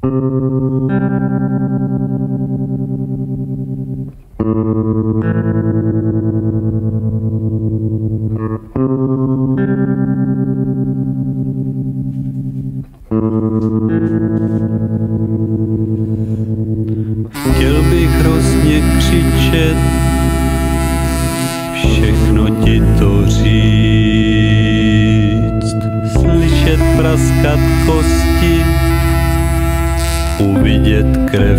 Chtěl bych hrozně křičet, všechno ti to říct, slyšet praskat kosti, uvidět krev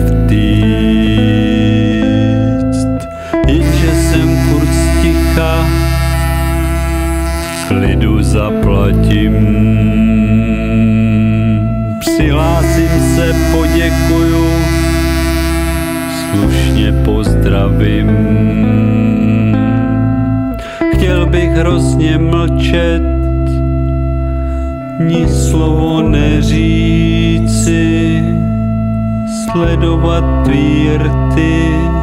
týct, jenže jsem furt sticha, klidu zaplatím, přihlásím se, poděkuju, slušně pozdravím. Chtěl bych hrozně mlčet, ni slovo neříci, sledovat tvý rty,